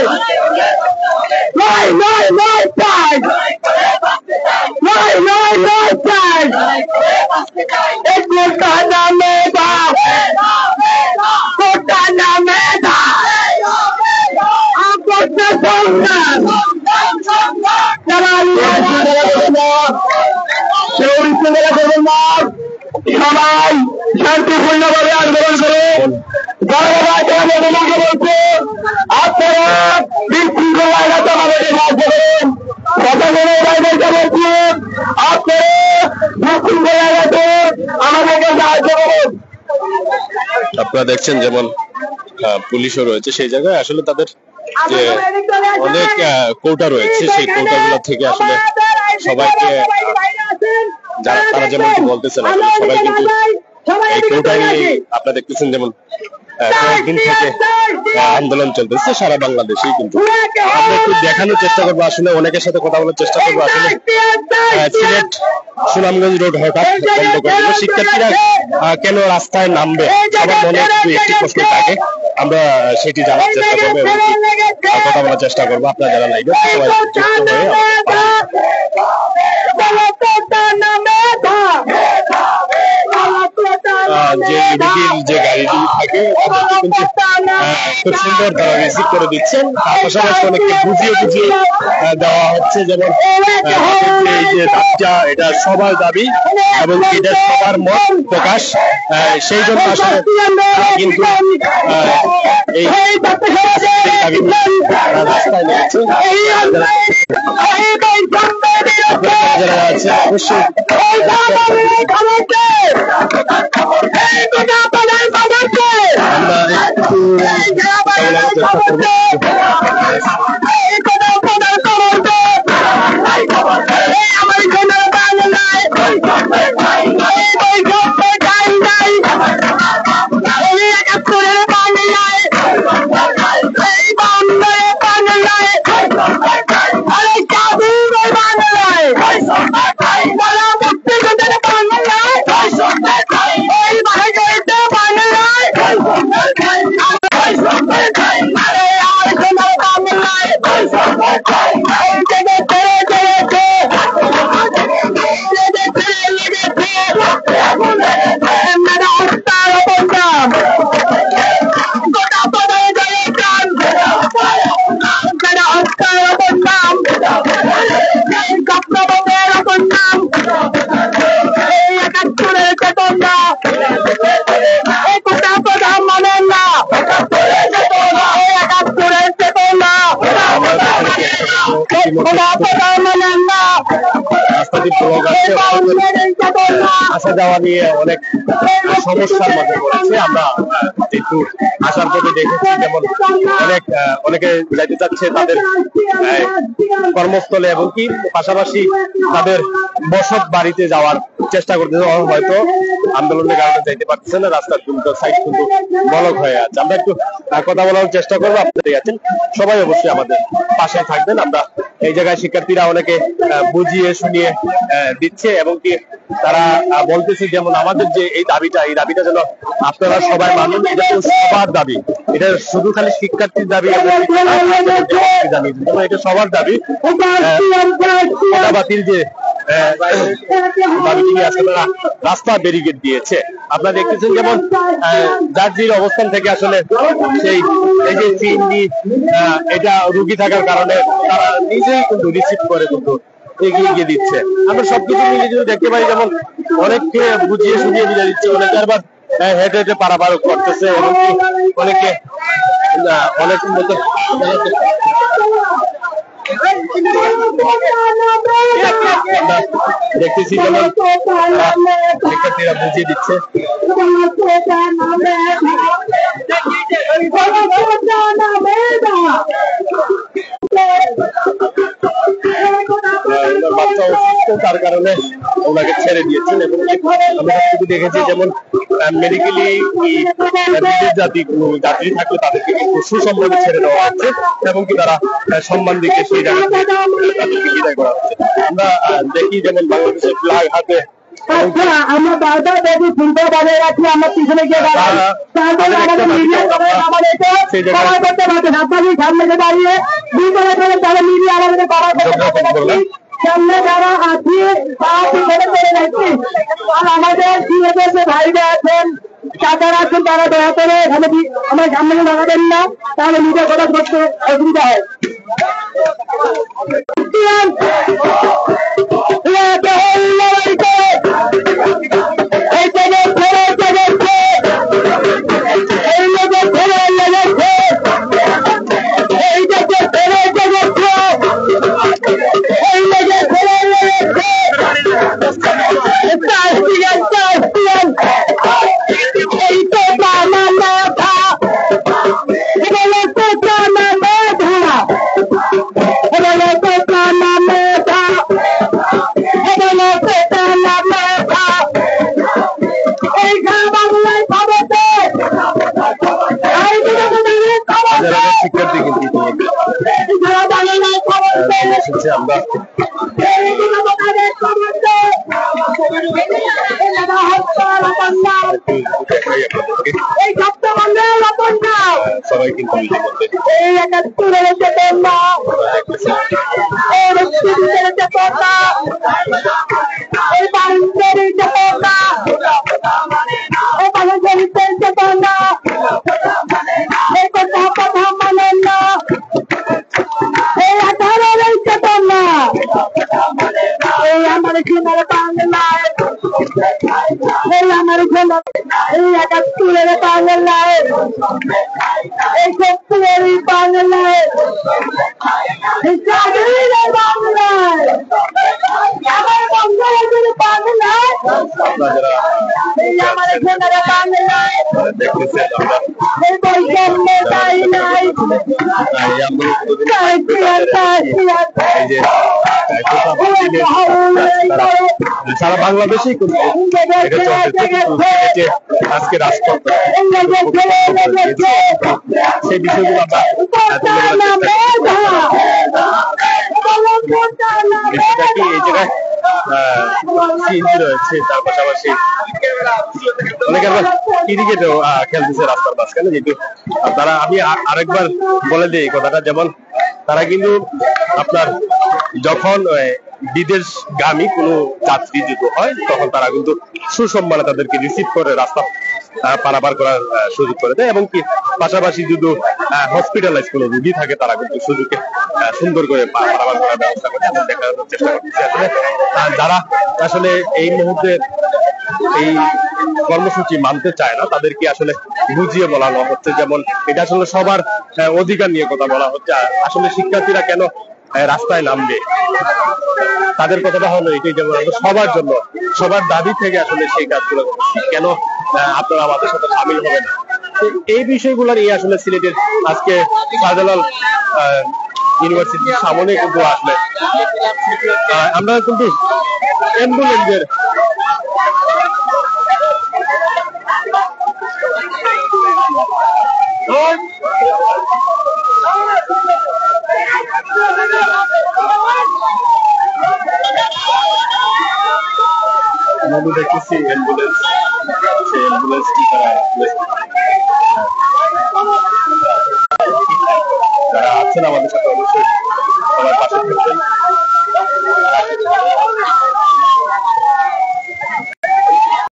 নয় নয় নয় চাই, নয় নয় নয় চাই, কোটা নামে দা, কোটা নামে দা, আপত্তি সংগ্রাম সবাই শান্তিপূর্ণভাবে আন্দোলন করুন। বলছে আপনারা বিশৃঙ্খলা এলাকা আমাদেরকে সাহায্য করুন। প্রশাসনের বাইরেকে বলছি আপনারা বিশৃঙ্খলা এলাকাতে আমাদেরকে সাহায্য করুন। আপনারা দেখছেন যেমন পুলিশও রয়েছে সেই জায়গায়, আসলে তাদের যে অনেক কোটা রয়েছে সেই কোটাগুলো থেকে আসলে সবাইকে তারা যেমন বলতেছেন সবাই কিন্তু এই কোটা নিয়ে আপনারা দেখতেছেন যেমন কয়েকদিন থেকে আন্দোলন চলতেছে সারা বাংলাদেশেই। কিন্তু আমরা একটু দেখানোর চেষ্টা করবো, আসলে অনেকের সাথে কথা বলার চেষ্টা করবো। আসলে সিলেট সুনামগঞ্জ রোড হঠাৎ বন্ধ করে দিল, শিক্ষার্থীরা কেন রাস্তায় নামবে সবার মনে একটি প্রশ্ন থাকে। আমরা সেটি জানার চেষ্টা করবো এবং কথা বলার চেষ্টা করবো। আপনারা যারা লাইভে সবাই যুক্ত হয়ে যে রুগীর যে গাড়িটি থাকে কিন্তু খুব সুন্দর তারা রিসিভ করে দিচ্ছেন, পাশাপাশি অনেককে বুঝিয়ে বুঝিয়ে দেওয়া হচ্ছে। যেমন এই যে দাবিটা এটা সবার দাবি এবং এটা সবার মত প্রকাশ, সেই জন্য আসলে কিন্তু এই রাস্তায় নেমেছে। যারা আছে অবশ্যই আমরা একটু আসা যাওয়া নিয়ে অনেক সমস্যার মধ্যে পড়েছে। আমরা একটু আসার পথে দেখেছি যেমন অনেকে যাইতে চাচ্ছে তাদের কর্মস্থলে এবং কি পাশাপাশি তাদের বসত বাড়িতে যাওয়ার চেষ্টা করতেছে, হয়তো আন্দোলনের কারণে যাইতে পারতেছে না, রাস্তার দুটো সাইড কিন্তু ব্লক হয়ে আছে। আমরা একটু কথা বলার চেষ্টা করবো, আপনারা আছেন সবাই অবশ্যই আমাদের পাশে থাকবেন। আমরা এই জায়গায় শিক্ষার্থীরা অনেকে বুঝিয়ে শুনিয়ে দিচ্ছে এবং কি তারা বলতেছে যেমন আমাদের যে এই দাবিটা যেন আপনারা সবাই মানুন, এটা তো সবার দাবি, এটা শুধু খালি শিক্ষার্থীর দাবি এটা সবার দাবি। কোটা বাতিল যে দাবিটি নিয়ে আসলে রাস্তা ব্যারিকেড দিয়েছে, আপনারা দেখতেছেন যেমন যার অবস্থান থেকে আসলে সেই এই যে চিনি এটা রুগী থাকার কারণে তারা নিজেই কিন্তু রিসিভ করে কিন্তু এগিয়ে গিয়ে দিচ্ছে। আমরা সবকিছু মিলে যদি দেখতে পাই যেমন অনেককে বুঝিয়ে শুনিয়ে দিয়ে দিচ্ছে, অনেকে আবার হেঁটে হেঁটে পারাপার করতেছে এবং অনেকে অনেক মতো দেখতেছি যেমন শিক্ষার্থীরা বুঝিয়ে দিচ্ছে। বাচ্চা অসুস্থ, তার কারণে ওনাকে ছেড়ে দিয়েছেন এবং আমরা শুধু দেখেছি যেমন মেডিকেলি বিদেশ যাত্রী থাকলে তাদেরকে সুসম্মানে ছেড়ে দেওয়া হচ্ছে এবং কি তারা সম্মান দিকে সেই জায়গা তাদেরকে বিদায় করা হচ্ছে। আমরা দেখি যেমন বাংলাদেশের ফ্ল্যাগ হাতে আমরা বারবার দেখি চিন্তা বাজায় রাখি, আমার পিছনে গিয়ে সামনে দাঁড়িয়ে বাংলা। সামনে যারা আছি পিছনে চলে যাচ্ছি, আর আমাদের যে ভাইরা আছেন চাচারা আছেন তারা দয়া করে এখানে আমার সামনে লাগাবেন না, তাহলে নিজের কথা করতে অসুবিধা হয়। শিক্ষার্থী কিন্তু এসেছে আমরা সবাই কিন্তু সারা বাংলাদেশেই কিন্তু এটা চলতেছে। আজকে রাজপথ সেই বিষয়গুলো আমরা এই জায়গায় সিএনজি রয়েছে, তার পাশাপাশি অনেকে আবার ক্রিকেটেও খেলতেছে রাস্তার মাঝখানে। যেহেতু তারা আমি আরেকবার বলে দিই কথাটা, যেমন তারা কিন্তু আপনার যখন বিদেশগামী কোনো যাত্রী যদি হয় তখন তারা কিন্তু সুসম্মানে তাদেরকে রিসিভ করে রাস্তা পারাপার করার সুযোগ করে দেয়, এবং কি পাশাপাশি যদি হসপিটালাইজ কোনো রোগী থাকে তারা কিন্তু সুযোগে সুন্দর করে পারাপার করার ব্যবস্থা করে এবং দেখানোর চেষ্টা করতেছে। আসলে যারা আসলে এই মুহূর্তে এই কর্মসূচি মানতে চায় না তাদেরকে আসলে বুঝিয়ে বলানো হচ্ছে, যেমন এটা আসলে সবার অধিকার নিয়ে কথা বলা হচ্ছে। আসলে শিক্ষার্থীরা কেন রাস্তায় নামবে, তাদের কথাটা হলো এটাই, যেমন সবার জন্য সবার দাবি থেকে আসলে সেই কাজগুলো কেন আপনারা আমাদের সাথে সামিল হবেন। এই বিষয়গুলো নিয়ে আসলে সিলেটের আজকে শাহজালাল ইউনিভার্সিটির সামনে কিন্তু আসলে আমরা কিন্তু অ্যাম্বুলেন্সের দেখতেছি অ্যাম্বুলেন্স, সেই অ্যাম্বুলেন্স যারা আছেন আমাদের সাথে